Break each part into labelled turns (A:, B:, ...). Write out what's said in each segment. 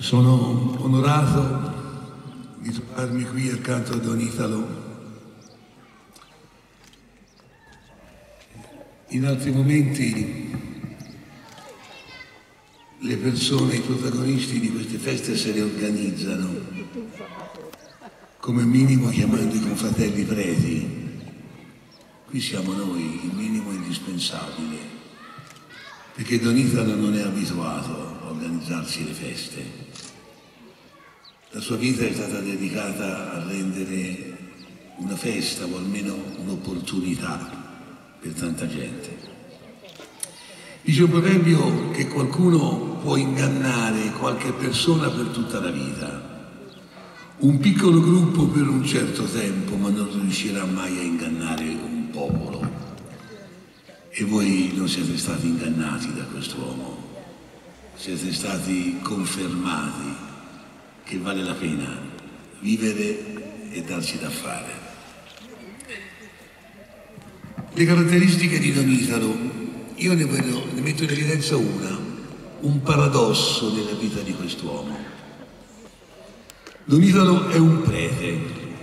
A: Sono onorato di trovarmi qui accanto a Don Italo. In altri momenti le persone, i protagonisti di queste feste se le organizzano, come minimo chiamando i confratelli preti. Qui siamo noi, il minimo indispensabile, perché Don Italo non è abituato a organizzarsi le feste. La sua vita è stata dedicata a rendere una festa o almeno un'opportunità per tanta gente. Dice un proverbio che qualcuno può ingannare qualche persona per tutta la vita, un piccolo gruppo per un certo tempo, ma non riuscirà mai a ingannare un popolo. E voi non siete stati ingannati da quest'uomo, siete stati confermati che vale la pena vivere e darsi da fare. Le caratteristiche di Don Italo, io ne metto in evidenza un paradosso nella vita di quest'uomo. Don Italo è un prete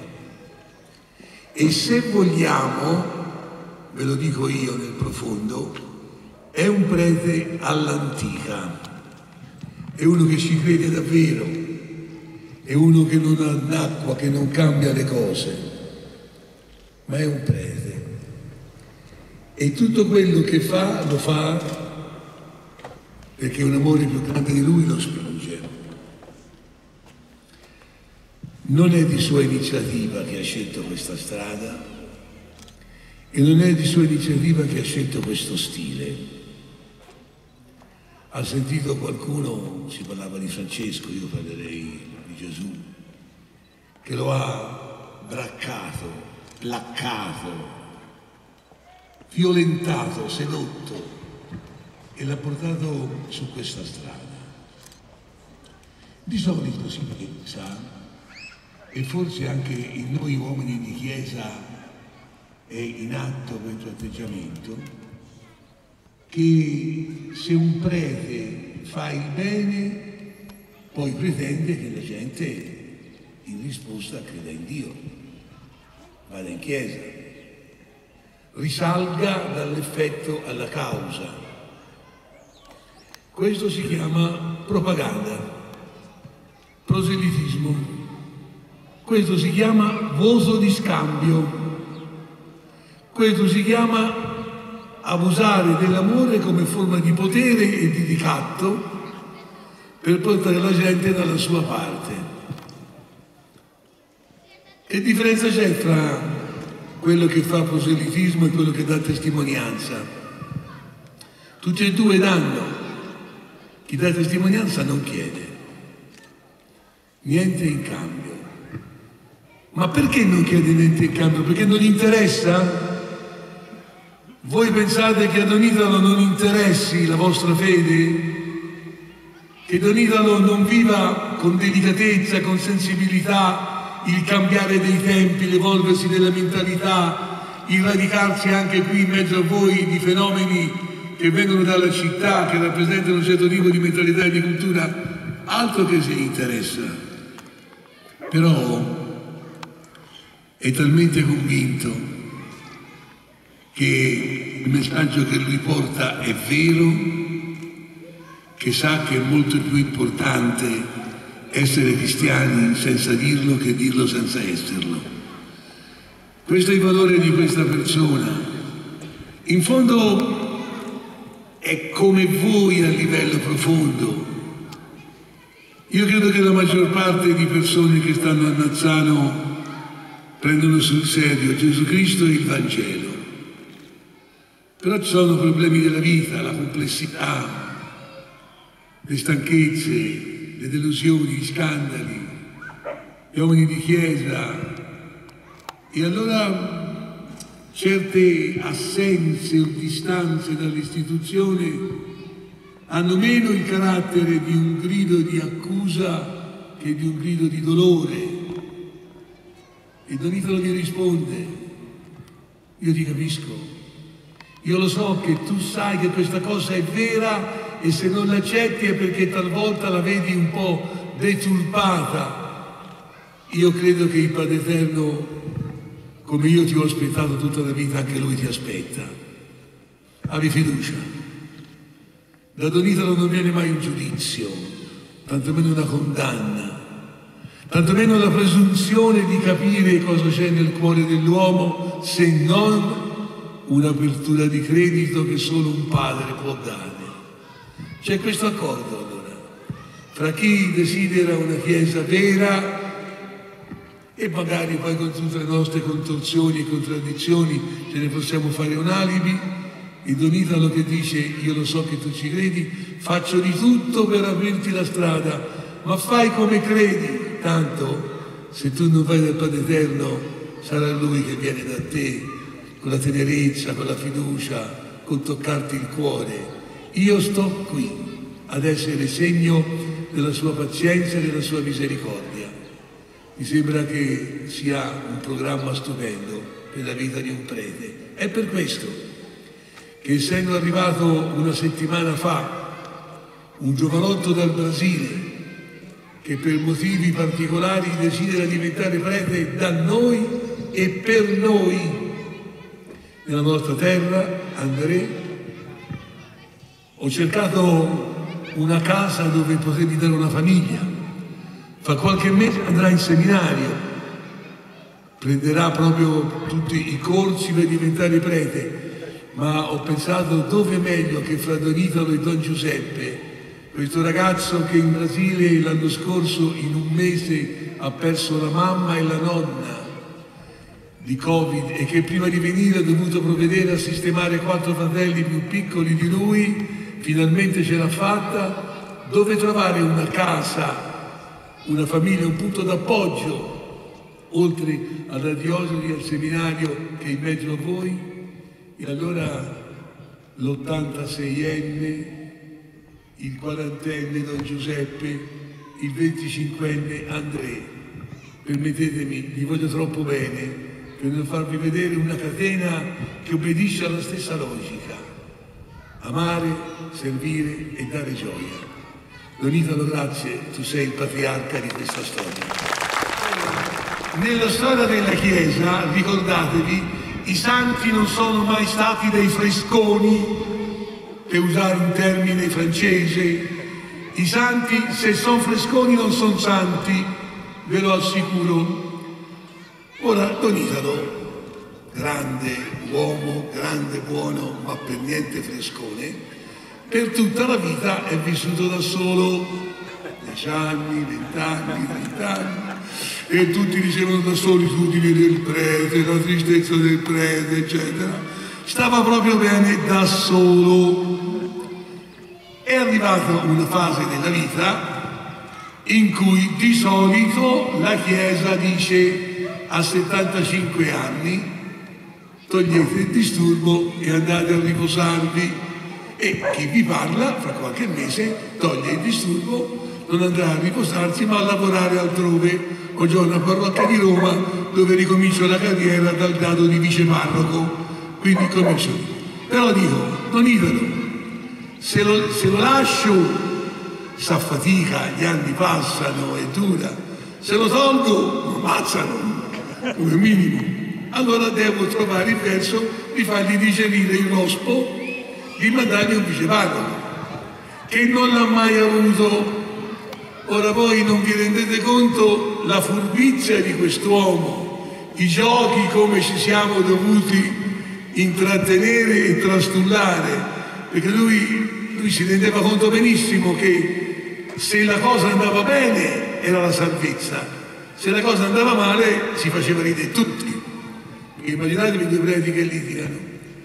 A: e, se vogliamo, ve lo dico io nel profondo, è un prete all'antica, è uno che ci crede davvero, è uno che non annacqua, che non cambia le cose, ma è un prete. E tutto quello che fa, lo fa perché un amore più grande di lui lo spinge. Non è di sua iniziativa che ha scelto questa strada e non è di sua iniziativa che ha scelto questo stile. Ha sentito qualcuno, si parlava di Francesco, io parlerei di Gesù, che lo ha braccato, placcato, violentato, sedotto e l'ha portato su questa strada. Di solito si pensa, e forse anche in noi uomini di Chiesa è in atto questo atteggiamento, che se un prete fa il bene, poi pretende che la gente in risposta creda in Dio, vada in chiesa, risalga dall'effetto alla causa. Questo si chiama propaganda, proselitismo. Questo si chiama voto di scambio. Questo si chiama abusare dell'amore come forma di potere e di ricatto per portare la gente dalla sua parte. Che differenza c'è tra quello che fa proselitismo e quello che dà testimonianza? Tutti e due danno. Chi dà testimonianza non chiede niente in cambio. Ma perché non chiede niente in cambio? Perché non gli interessa? Voi pensate che a Don Italo non interessi la vostra fede? Che Don Italo non viva con delicatezza, con sensibilità il cambiare dei tempi, l'evolversi della mentalità, il radicarsi anche qui in mezzo a voi di fenomeni che vengono dalla città, che rappresentano un certo tipo di mentalità e di cultura? Altro che se gli interessa. Però è talmente convinto che il messaggio che lui porta è vero, che sa che è molto più importante essere cristiani senza dirlo che dirlo senza esserlo. Questo è il valore di questa persona. In fondo è come voi a livello profondo. Io credo che la maggior parte di persone che stanno a Nazzano prendono sul serio Gesù Cristo e il Vangelo. Però ci sono problemi della vita, la complessità, le stanchezze, le delusioni, gli scandali, gli uomini di Chiesa. E allora certe assenze o distanze dall'istituzione hanno meno il carattere di un grido di accusa che di un grido di dolore. E Don Italo gli risponde: io ti capisco. Io lo so che tu sai che questa cosa è vera e se non l'accetti è perché talvolta la vedi un po' deturpata. Io credo che il Padre Eterno, come io ti ho aspettato tutta la vita, anche Lui ti aspetta. Abbi fiducia. Da Don Italo non viene mai un giudizio, tantomeno una condanna, tantomeno la presunzione di capire cosa c'è nel cuore dell'uomo, se non un'apertura di credito che solo un padre può dare. C'è questo accordo allora fra chi desidera una Chiesa vera e magari poi con tutte le nostre contorsioni e contraddizioni ce ne possiamo fare un alibi, e Don Italo che dice: io lo so che tu ci credi, faccio di tutto per aprirti la strada, ma fai come credi, tanto se tu non vai dal Padre Eterno sarà Lui che viene da te con la tenerezza, con la fiducia, con toccarti il cuore. Io sto qui ad essere segno della sua pazienza e della sua misericordia. Mi sembra che sia un programma stupendo per la vita di un prete. È per questo che, essendo arrivato una settimana fa un giovanotto dal Brasile che per motivi particolari desidera diventare prete da noi e per noi nella nostra terra, André, ho cercato una casa dove potergli dare una famiglia. Fra qualche mese andrà in seminario, prenderà proprio tutti i corsi per diventare prete, ma ho pensato dove meglio che fra Don Italo e Don Giuseppe, questo ragazzo che in Brasile l'anno scorso in un mese ha perso la mamma e la nonna di Covid e che prima di venire ha dovuto provvedere a sistemare 4 fratelli più piccoli di lui, finalmente ce l'ha fatta. Dove trovare una casa, una famiglia, un punto d'appoggio, oltre alla diocesi, al seminario che è in mezzo a voi? E allora l'86enne, il 40enne Don Giuseppe, il 25enne André. Permettetemi, vi voglio troppo bene per non farvi vedere una catena che obbedisce alla stessa logica: amare, servire e dare gioia. Don Italo, grazie, tu sei il patriarca di questa storia. Nella storia della Chiesa, ricordatevi, i santi non sono mai stati dei fresconi, per usare un termine francese. I santi, se sono fresconi, non sono santi, ve lo assicuro. Ora, Don Italo, grande uomo, grande, buono, ma per niente frescone, per tutta la vita è vissuto da solo, 10 anni, 20 anni, 30 anni, e tutti dicevano da solitudine del prete, la tristezza del prete, eccetera. Stava proprio bene da solo. È arrivata una fase della vita in cui di solito la Chiesa dice: a 75 anni togliete il disturbo e andate a riposarvi, e chi vi parla fra qualche mese toglie il disturbo, non andrà a riposarsi ma a lavorare altrove. Ho già una parrocchia di Roma dove ricomincio la carriera dal grado di viceparroco, quindi comincio. Però dico, Don Italo, se lo lascio s'affatica, gli anni passano, è dura, se lo tolgo lo ammazzano come minimo. Allora devo trovare il verso di fargli digerire il rospo, di mandargli un viceparroco che non l'ha mai avuto. Ora voi non vi rendete conto la furbizia di quest'uomo, i giochi come ci siamo dovuti intrattenere e trastullare, perché lui si rendeva conto benissimo che se la cosa andava bene era la salvezza, se la cosa andava male si faceva ridere tutti. Immaginatevi 2 preti che litigano.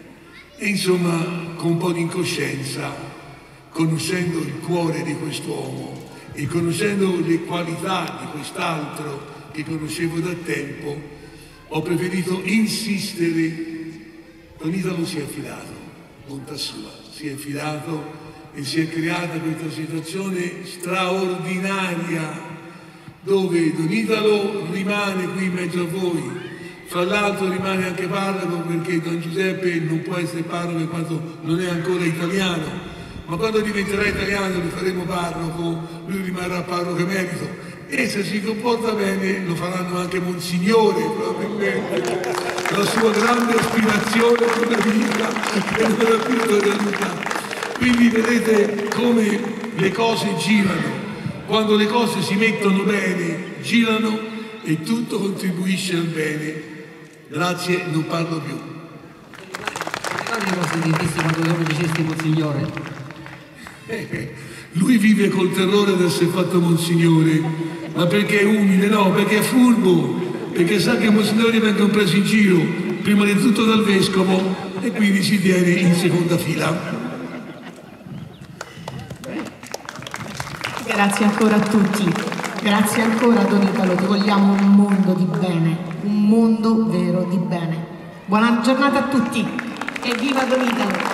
A: E insomma, con un po' di incoscienza, conoscendo il cuore di quest'uomo e conoscendo le qualità di quest'altro che conoscevo da tempo, ho preferito insistere. Don Italo si è fidato, bontà sua, si è fidato e si è creata questa situazione straordinaria dove Don Italo rimane qui in mezzo a voi. Fra l'altro rimane anche parroco perché Don Giuseppe non può essere parroco in quanto non è ancora italiano, ma quando diventerà italiano lo faremo parroco, lui rimarrà parroco emerito, e se si comporta bene lo faranno anche Monsignore, probabilmente. La sua grande aspirazione per la vita e non la spiritualità. Quindi vedete come le cose girano. Quando le cose si mettono bene, girano e tutto contribuisce al bene. Grazie, non parlo più.
B: Quante cose dicesti quando lo dicesti Monsignore?
A: Lui vive col terrore di essere fatto Monsignore, ma perché è umile? No, perché è furbo, perché sa che i Monsignori vengono presi in giro, prima di tutto dal Vescovo, e quindi si tiene in seconda fila.
C: Grazie ancora a tutti, grazie ancora Don Italo, ti vogliamo un mondo di bene, un mondo vero di bene. Buona giornata a tutti e viva Don Italo!